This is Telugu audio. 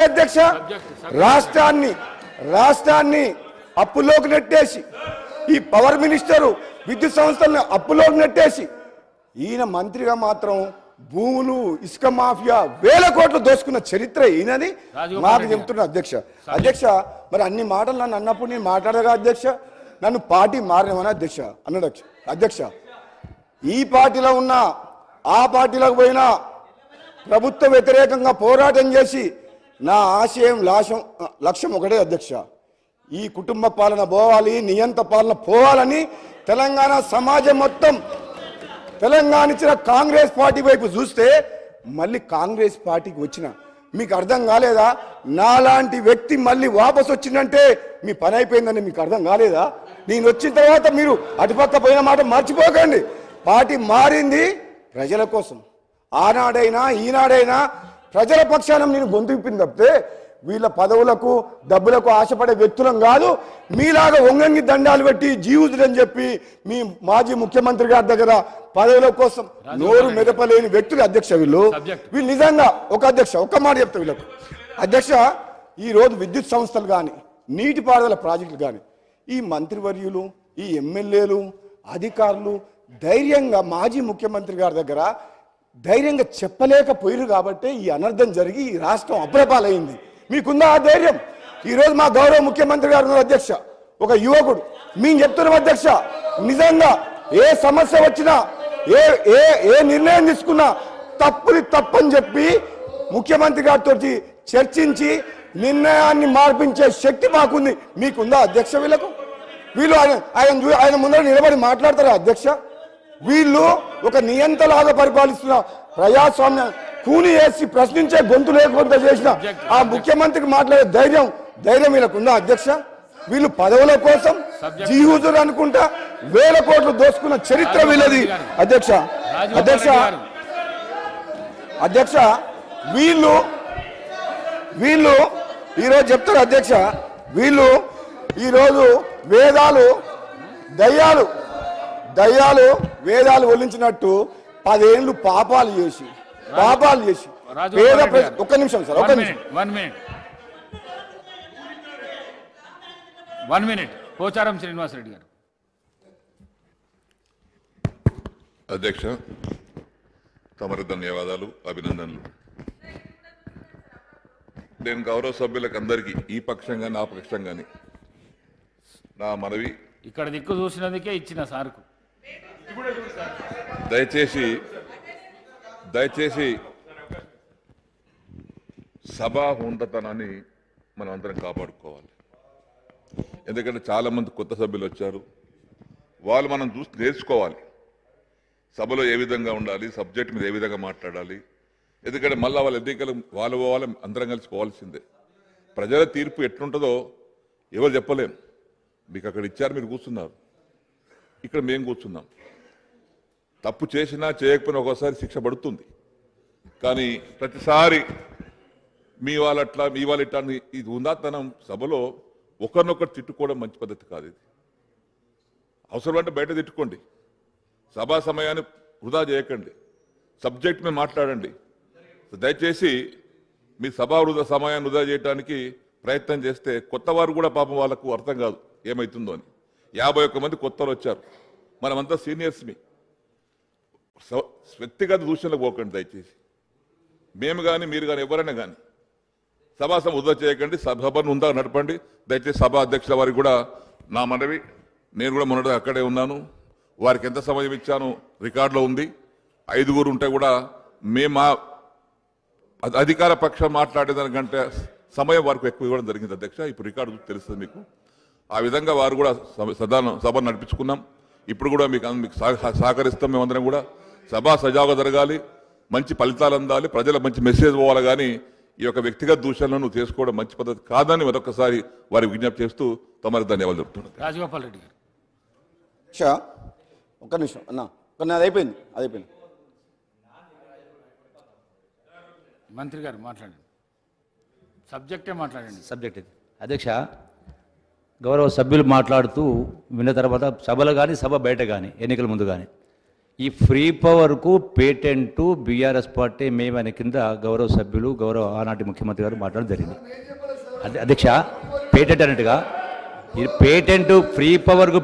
అధ్యక్ష రాష్ట్రాన్ని అప్పులోకి నెట్టేసి ఈ పవర్ మినిస్టరు విద్యుత్ సంస్థలను అప్పులోకి నెట్టేసి ఈయన మంత్రిగా మాత్రం భూములు ఇసుక మాఫియా వేల కోట్లు దోసుకున్న చరిత్ర ఈయనది మాకు చెప్తున్నా అధ్యక్ష మరి అన్ని మాటలు నన్ను అన్నప్పుడు నేను మాట్లాడగా అధ్యక్ష నన్ను పార్టీ మారినమని అన్నాడు అధ్యక్ష ఈ పార్టీలో ఉన్నా ఆ పార్టీలోకి పోయినా ప్రభుత్వ వ్యతిరేకంగా పోరాటం చేసి నా ఆశయం లక్ష్యం ఒకటే అధ్యక్ష ఈ కుటుంబ పాలన పోవాలి నియంత పాలన పోవాలని తెలంగాణ సమాజం మొత్తం తెలంగాణ ఇచ్చిన కాంగ్రెస్ పార్టీ వైపు చూస్తే మళ్ళీ కాంగ్రెస్ పార్టీకి వచ్చిన మీకు అర్థం కాలేదా నాలాంటి వ్యక్తి మళ్ళీ వాపసు వచ్చిందంటే మీ పని అయిపోయిందని మీకు అర్థం కాలేదా నేను వచ్చిన తర్వాత మీరు అటుపక్క పోయిన మాట మర్చిపోకండి పార్టీ మారింది ప్రజల కోసం ఆనాడైనా ఈనాడైనా ప్రజల పక్షాన నేను గొంతు విప్పింది తప్పితే వీళ్ళ పదవులకు డబ్బులకు ఆశపడే వ్యక్తులం కాదు మీలాగా వంగంగి దండాలు పెట్టి జీవితులని చెప్పి మీ మాజీ ముఖ్యమంత్రి గారి దగ్గర పదవుల కోసం నోరు మెదపలేని వ్యక్తులు అధ్యక్ష వీళ్ళు నిజంగా ఒక మాట చెప్తా వీళ్ళకు అధ్యక్ష ఈ రోజు విద్యుత్ సంస్థలు కానీ నీటిపారుదల ప్రాజెక్టులు కానీ ఈ మంత్రివర్యులు ఈ ఎమ్మెల్యేలు అధికారులు ధైర్యంగా మాజీ ముఖ్యమంత్రి గారి దగ్గర ధైర్యంగా చెప్పలేకపోయారు కాబట్టి ఈ అనర్థం జరిగి ఈ రాష్ట్రం అప్రపాలైంది మీకుందా ఆ ధైర్యం ఈరోజు మా గౌరవ ముఖ్యమంత్రి గారు అధ్యక్ష ఒక యువకుడు మేము చెప్తున్నాం అధ్యక్ష నిజంగా ఏ సమస్య వచ్చినా ఏ నిర్ణయం తీసుకున్నా తప్పని చెప్పి ముఖ్యమంత్రి గారితో చర్చించి నిర్ణయాన్ని మార్పించే శక్తి మాకుంది మీకుందా అధ్యక్ష వీళ్ళు ఆయన ముందర నిలబడి మాట్లాడతారా అధ్యక్ష వీళ్ళు ఒక నియంతలాగా పరిపాలిస్తున్న ప్రజాస్వామ్య కూని వేసి ప్రశ్నించే గొంతు లేకుండా చేసిన ఆ ముఖ్యమంత్రికి మాట్లాడే ధైర్యం వీళ్ళకుందా అధ్యక్ష వీళ్ళు పదవుల కోసం జీహుజురు అనుకుంటా వేల కోట్లు దోసుకున్న చరిత్ర వీళ్ళది అధ్యక్ష వీళ్ళు ఈరోజు చెప్తారు అధ్యక్ష వీళ్ళు ఈరోజు దయ్యాలు వేదాలు ఒలించినట్టు 10 ఏళ్ళు పాపాలు చేసి ఒక్క నిమిషం sir one minute Pocharam Srinivasa Reddy గారు అధ్యక్ష తమరి ధన్యవాదాలు అభినందనలు నేను గౌరవ సభ్యులకు అందరికీ ఈ పక్షం కానీ ఆ పక్షం కానీ నా మనవి ఇక్కడ దిక్కు చూసినందుకే ఇచ్చిన సార్కు దయచేసి సభా హుందతనాన్ని మనం అందరం కాపాడుకోవాలి ఎందుకంటే చాలామంది కొత్త సభ్యులు వచ్చారు వాళ్ళు మనం చూసి నేర్చుకోవాలి సభలో ఏ విధంగా ఉండాలి సబ్జెక్ట్ మీద ఏ విధంగా మాట్లాడాలి ఎందుకంటే మళ్ళీ వాళ్ళ ఎన్నికలు వాళ్ళు అందరం కలిసి పోవాల్సిందే ప్రజల తీర్పు ఎట్లుంటుందో ఎవరు చెప్పలేం మీకు అక్కడ ఇచ్చారు మీరు కూర్చున్నారు ఇక్కడ మేము కూర్చున్నాం తప్పు చేసినా చేయకపోయినా ఒక్కోసారి శిక్ష పడుతుంది కానీ ప్రతిసారి మీ వాళ్ళ ఇట్లా ఇది ఉందాతనం సభలో ఒకరినొకరు తిట్టుకోవడం మంచి పద్ధతి కాదు ఇది అవసరం అంటే బయట తిట్టుకోండి సభా సమయాన్ని వృధా చేయకండి సబ్జెక్ట్ మీద మాట్లాడండి దయచేసి మీ సభా సమయాన్ని వృధా చేయడానికి ప్రయత్నం చేస్తే కొత్త వారు కూడా పాపం వాళ్ళకు అర్థం కాదు ఏమవుతుందో అని 51 మంది కొత్తలు వచ్చారు మనమంతా సీనియర్స్ వ్యక్తిగత దూషణలకు పోకండి దయచేసి మేము కానీ మీరు కానీ ఎవరైనా కానీ సభాసం వృధా చేయకండి సభను ఉందా నడపండి దయచేసి సభా అధ్యక్షుల వారికి కూడా నా మనవి నేను కూడా మొన్నటి అక్కడే ఉన్నాను వారికి ఎంత సమయం ఇచ్చాను రికార్డులో ఉంది 5 ఉంటే కూడా మేము అధికార పక్షం మాట్లాడేదానికంటే సమయం వారికి ఎక్కువ ఇవ్వడం జరిగింది అధ్యక్ష ఇప్పుడు రికార్డు తెలుస్తుంది మీకు ఆ విధంగా వారు కూడా సభను నడిపించుకున్నాం ఇప్పుడు కూడా మీకు సహకరిస్తాం మేమందరం కూడా సభ సజావుగా జరగాలి మంచి ఫలితాలు అందాలి ప్రజల మంచి మెసేజ్ పోవాలి కానీ ఈ యొక్క వ్యక్తిగత దూషణలను చేసుకోవడం మంచి పద్ధతి కాదని మరొకసారి వారికి విజ్ఞప్తి చేస్తూ తమరికి ధన్యవాదాలు చెప్తున్నాను రాజగోపాల్ రెడ్డి గారు ఒక్క నిమిషం అన్న అది అయిపోయింది మంత్రి గారు మాట్లాడండి సబ్జెక్టే మాట్లాడండి సబ్జెక్ట్ ఇది అధ్యక్ష గౌరవ సభ్యులు మాట్లాడుతూ విన్న తర్వాత సభలో కానీ సభ బయట కానీ ఎన్నికల ముందు కానీ ఈ ఫ్రీ పవర్కు పేటెంటు బీఆర్ఎస్ పార్టీ మేము అనే కింద గౌరవ సభ్యులు ఆనాటి ముఖ్యమంత్రి గారు మాట్లాడడం జరిగింది. అధ్యక్ష పేటెంట్ అన్నట్టుగా ఈ పేటెంట్ ఫ్రీ పవర్కు